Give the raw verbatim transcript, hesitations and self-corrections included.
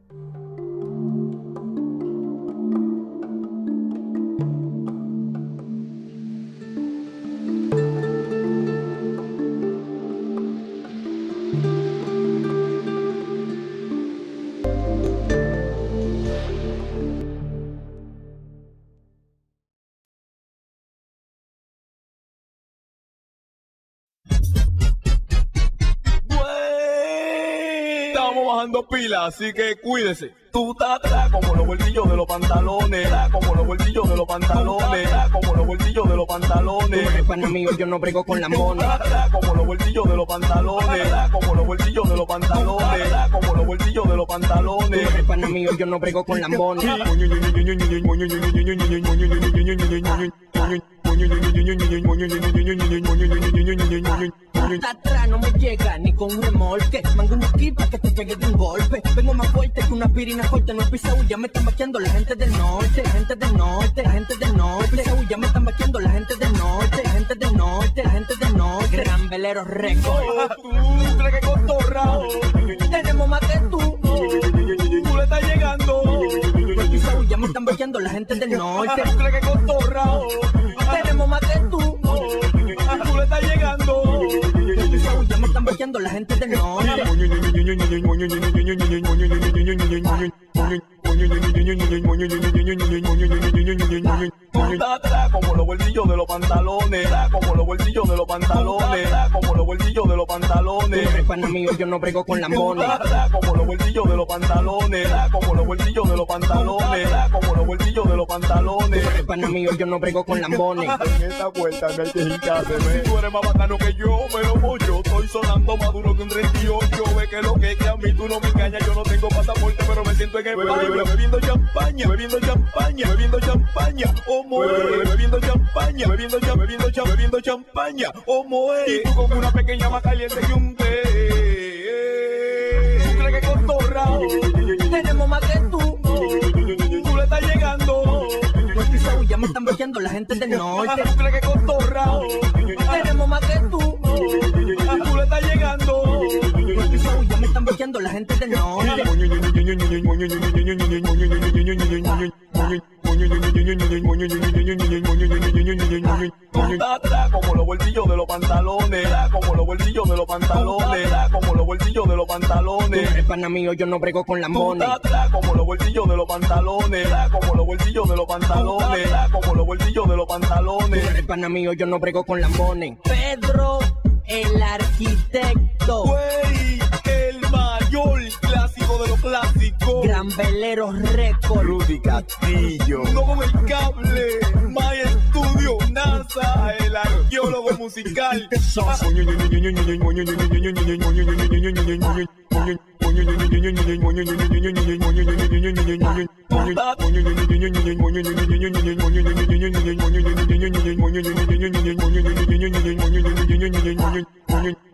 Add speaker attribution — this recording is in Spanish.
Speaker 1: Estamos bajando pilas, así que cuídese. Tú estás atrás como los bolsillos de los pantalones, atrás como los bolsillos de los pantalones, atrás como los bolsillos de los pantalones.
Speaker 2: Tú eres pana mío, yo no brego con la mona.
Speaker 1: Atrás como los bolsillos de los pantalones, atrás como los bolsillos de los pantalones, atrás como los bolsillos de los pantalones.
Speaker 2: Tú eres pana mío, yo no brego con la mona. Hasta atrás no me llega ni con un remolque. Mango un equipo que te pegue de un golpe. Vengo más fuerte que una aspirina fuerte. No es pisau, ya me están vaqueando la gente del norte. La gente del norte, la gente del norte. Pisau, ya me están vaqueando la gente del norte. La gente del norte, la gente del norte. Gran velero récord.
Speaker 1: Tú crees que cotorrao,
Speaker 2: Tenemos más que tú.
Speaker 1: tú le estás llegando.
Speaker 2: Pisau, ya me están vaqueando la gente del norte.
Speaker 1: Tú crees que cotorrao,
Speaker 2: Tenemos más que tú.
Speaker 1: tú le estás llegando.
Speaker 2: Pisau, ya me están vaqueando la gente del norte.
Speaker 1: Tú estás atrás como los bolsillos de los pantalones, atrás como los bolsillos de los pantalones, atrás como los bolsillos de los
Speaker 2: Tú
Speaker 1: pantalones.
Speaker 2: eres pana mío, yo no brego con la
Speaker 1: Tú
Speaker 2: mona.
Speaker 1: estás atrás como los bolsillos de los pantalones, atrás como los bolsillos de los pantalones, atrás como los bolsillos de los pantalones.
Speaker 2: Tú eres pana mío, yo no brego con lambones.
Speaker 1: En esta vuelta no hay que hincarse, ve. Tú eres más bacano que yo, pero como yo estoy sonando más duro que un treinta y ocho. Ve que lo que es que a mí tú no me engañas. Yo no tengo pasaporte, pero me siento en el baile. Bebiendo champaña, bebiendo champaña, bebiendo champaña. Oh, moe. Bebiendo champaña, bebiendo champaña, bebiendo champaña, bebiendo champaña. Oh, moe. Y tú como una pequeña más caliente que un té. ¿Tú crees que cotorrao,
Speaker 2: Tenemos más que tú.
Speaker 1: tú le estás llegando?
Speaker 2: Pues Pisau, ya me están vaqueando la gente del norte.
Speaker 1: ¿Tú crees que cotorrao,
Speaker 2: Tenemos más que tú.
Speaker 1: tú le estás llegando?
Speaker 2: Pues Pisau, ya me están vaqueando la gente del norte.
Speaker 1: Tú estás atrás como los bolsillos de los pantalones, atrás como los bolsillos de los pantalones, atrás como los bolsillos de los
Speaker 2: Tú
Speaker 1: pantalones.
Speaker 2: eres pana mío, yo no brego con
Speaker 1: Tú
Speaker 2: lambones.
Speaker 1: estás atrás como los bolsillos de los pantalones, atrás como los bolsillos de los pantalones, atrás como los bolsillos de los
Speaker 2: Tú
Speaker 1: pantalones.
Speaker 2: eres pana mío, yo no brego con lambones. Pedro, el arquitecto.
Speaker 1: Güey, el mayor clásico de los clásicos.
Speaker 2: Gran velero récord.
Speaker 1: Rudy Castillo. No con el cable. My Studio, NASA, el arqueólogo musical. Tú estás